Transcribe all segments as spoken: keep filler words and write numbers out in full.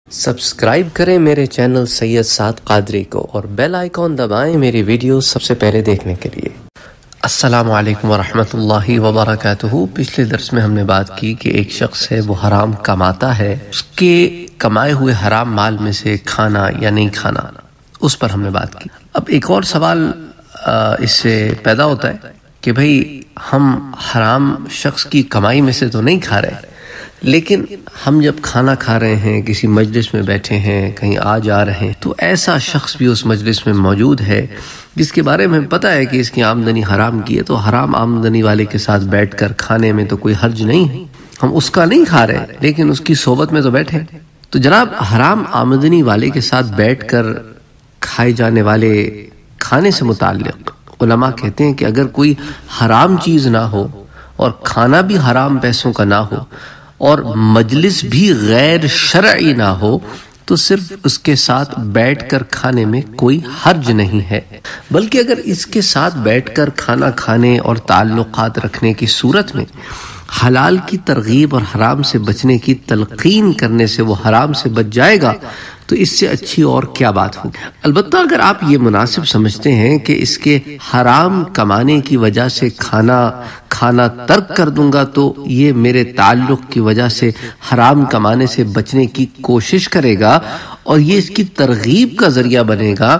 Subscribe کریں میرے channel سید سعد قادری کو اور بیل آئیکن دبائیں میری ویڈیو سب سے پہلے دیکھنے کے لیے۔ السلام علیکم ورحمۃ اللہ وبرکاتہ۔ پچھلے درس میں ہم نے بات کی کہ ایک شخص ہے وہ حرام کماتا ہے، اس کے کمائے ہوئے حرام مال میں سے کھانا یا نہیں کھانا، اس پر ہم نے بات کی۔ اب ایک اور سوال اس سے پیدا ہوتا ہے کہ بھئی ہم حرام شخص کی کمائی میں سے تو نہیں کھا رہے، لیکن ہم جب کھانا کھا رہے ہیں، کسی مجلس میں بیٹھے ہیں، کہیں آ جا رہے ہیں، تو ایسا شخص بھی اس مجلس میں موجود ہے جس کے بارے میں پتہ ہے کہ اس کی آمدنی حرام کی ہے، تو حرام آمدنی والے کے ساتھ بیٹھ کر کھانے میں تو کوئی حرج نہیں ہے، ہم اس کا نہیں کھا رہے لیکن اس کی صحبت میں تو بیٹھے۔ تو جناب حرام آمدنی والے کے ساتھ بیٹھ کر کھائے جانے والے کھانے سے متعلق علماء کہتے ہیں کہ اگر کوئی حرام چیز نہ ہو اور کھانا بھی حرام پیسوں کا نہ ہو اور مجلس بھی غیر شرعی نہ ہو تو صرف اس کے ساتھ بیٹھ کر کھانے میں کوئی حرج نہیں ہے، بلکہ اگر اس کے ساتھ بیٹھ کر کھانا کھانے اور تعلقات رکھنے کی صورت میں حلال کی ترغیب اور حرام سے بچنے کی تلقین کرنے سے وہ حرام سے بچ جائے گا تو اس سے اچھی اور کیا بات ہوگی۔ البتہ اگر آپ یہ مناسب سمجھتے ہیں کہ اس کے حرام کمانے کی وجہ سے کھانا کھانا ترک کر دوں گا تو یہ میرے تعلق کی وجہ سے حرام کمانے سے بچنے کی کوشش کرے گا اور یہ اس کی ترغیب کا ذریعہ بنے گا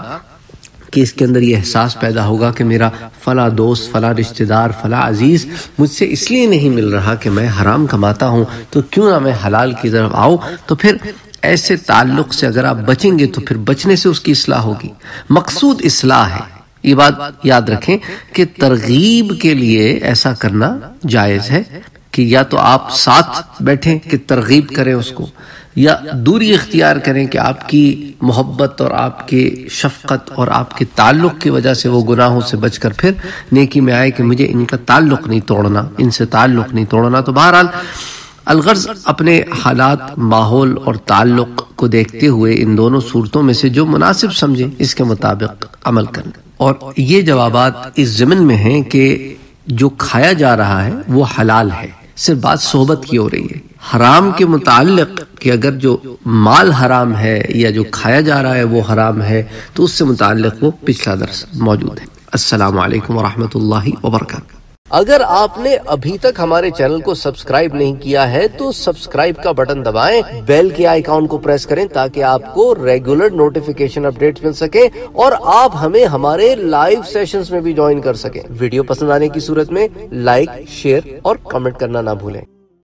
کہ اس کے اندر یہ احساس پیدا ہوگا کہ میرا فلاں دوست، فلاں رشتہ دار، فلاں عزیز مجھ سے اس لیے نہیں مل رہا کہ میں حرام کماتا ہوں، تو کیوں نہ میں حلال کی طرف آؤں۔ تو پھر ایسے تعلق سے اگر آپ بچیں گے تو پھر بچنے سے اس کی اصلاح ہوگی۔ مقصود اصلاح ہے، یہ بات یاد رکھیں کہ ترغیب کے لیے ایسا کرنا جائز ہے کہ یا تو آپ ساتھ بیٹھیں کہ ترغیب کریں اس کو، یا دوری اختیار کریں کہ آپ کی محبت اور آپ کی شفقت اور آپ کے تعلق کی وجہ سے وہ گناہوں سے بچ کر پھر نیکی میں آئے کہ مجھے ان کا تعلق نہیں توڑنا، ان سے تعلق نہیں توڑنا۔ تو بہرحال الغرض اپنے حالات، ماحول اور تعلق کو دیکھتے ہوئے ان دونوں صورتوں میں سے جو مناسب سمجھیں اس کے مطابق عمل کریں۔ اور یہ جوابات اس ضمن میں ہیں کہ جو کھایا جا رہا ہے وہ حلال ہے، صرف بات صحبت کی ہو رہی ہے۔ حرام کے متعلق کہ اگر جو مال حرام ہے یا جو کھایا جا رہا ہے وہ حرام ہے تو اس سے متعلق وہ پچھلا درس موجود ہے۔ السلام علیکم ورحمۃ اللہ وبرکاتہ۔ اگر آپ نے ابھی تک ہمارے چینل کو سبسکرائب نہیں کیا ہے تو سبسکرائب کا بٹن دبائیں، بیل کے آئیکن کو پریس کریں تاکہ آپ کو ریگولر نوٹیفیکیشن اپڈیٹس مل سکیں اور آپ ہمیں ہمارے لائیو سیشنز میں بھی جوائن کر سکیں۔ ویڈیو پسند آنے کی صورت میں لائک، شیئر اور کمنٹ کرنا نہ بھولیں۔